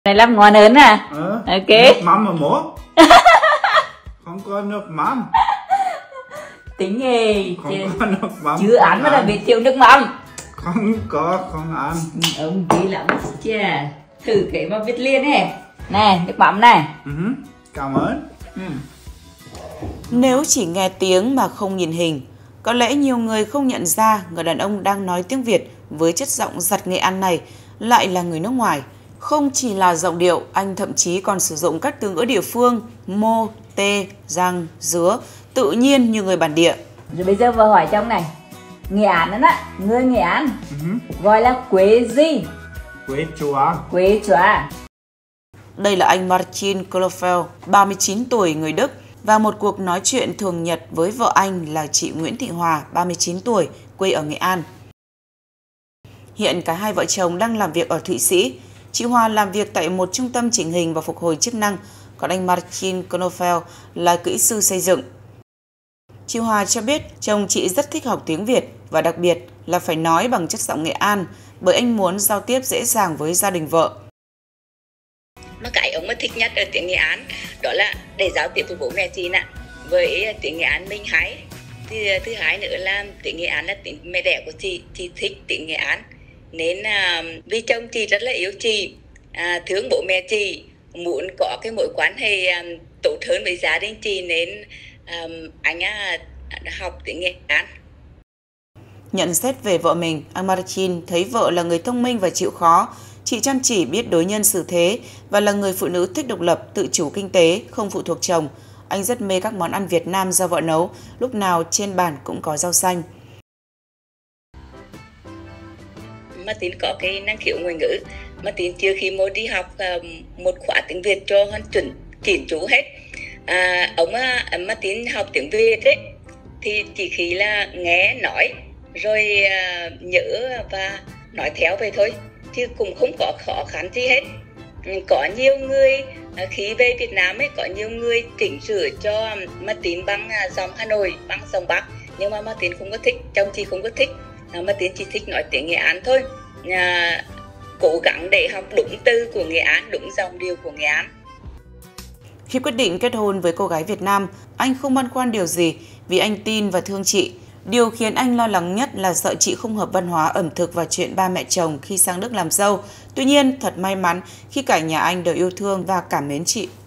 Này làm ngon hơn à? Ok. Nước mắm mà bố. Không có nước mắm. Tính nghề. Không có nước mắm. Chứ ăn mà là bị thiếu nước mắm. Không ăn. Ông tí lắm chứ. Thử cái mà biết liền nè. Nè, nước mắm này. Cảm ơn. Nếu chỉ nghe tiếng mà không nhìn hình, có lẽ nhiều người không nhận ra người đàn ông đang nói tiếng Việt với chất giọng giặt Nghệ An này lại là người nước ngoài. Không chỉ là giọng điệu, anh thậm chí còn sử dụng các từ ngữ địa phương, mô, tê, răng, dứa, tự nhiên như người bản địa. Rồi bây giờ vào hỏi trong này. Nghệ An đó á, người Nghệ An gọi là quế gì? Quế chúa. Quế chúa. Đây là anh Martin Klofel, 39 tuổi, người Đức, và một cuộc nói chuyện thường nhật với vợ anh là chị Nguyễn Thị Hòa, 39 tuổi, quê ở Nghệ An. Hiện cả hai vợ chồng đang làm việc ở Thụy Sĩ. Chị Hòa làm việc tại một trung tâm chỉnh hình và phục hồi chức năng, còn anh Martin Klofel là kỹ sư xây dựng. Chị Hòa cho biết chồng chị rất thích học tiếng Việt và đặc biệt là phải nói bằng chất giọng Nghệ An bởi anh muốn giao tiếp dễ dàng với gia đình vợ. Mà cái ông mà thích nhất ở tiếng Nghệ An đó là để giao tiếp với bố mẹ chị nè. Với tiếng Nghệ An mình hay. Thì thứ hai nữa là tiếng Nghệ An là tiếng mẹ đẻ của chị thích tiếng Nghệ An. Nên vì chồng chị rất là yêu chị, thương bố mẹ chị, muốn có cái mối quan hệ tốt hơn với gia đình chị nên anh học tiếng Nghệ An. Nhận xét về vợ mình, anh Martin thấy vợ là người thông minh và chịu khó. Chị chăm chỉ, biết đối nhân xử thế và là người phụ nữ thích độc lập, tự chủ kinh tế, không phụ thuộc chồng. Anh rất mê các món ăn Việt Nam do vợ nấu, lúc nào trên bàn cũng có rau xanh. Martin có cái năng khiếu ngoại ngữ. Martin chưa khi mới đi học một khóa tiếng Việt cho hắn chuẩn chỉnh chú hết. Ông Martin học tiếng Việt ấy thì chỉ khi là nghe nói rồi nhớ và nói theo vậy thôi, chứ cũng không có khó khăn gì hết. Có nhiều người khi về Việt Nam ấy, có nhiều người chỉnh sửa cho Martin bằng dòng Hà Nội, bằng dòng Bắc, nhưng mà Martin không có thích, chồng chị không có thích. Martin chỉ thích nói tiếng Nghệ An thôi. Cố gắng để học đúng từ của Nghệ An, đúng dòng điệu của Nghệ An. Khi quyết định kết hôn với cô gái Việt Nam, anh không băn khoăn điều gì vì anh tin và thương chị. Điều khiến anh lo lắng nhất là sợ chị không hợp văn hóa ẩm thực và chuyện ba mẹ chồng khi sang Đức làm dâu. Tuy nhiên, thật may mắn khi cả nhà anh đều yêu thương và cảm mến chị.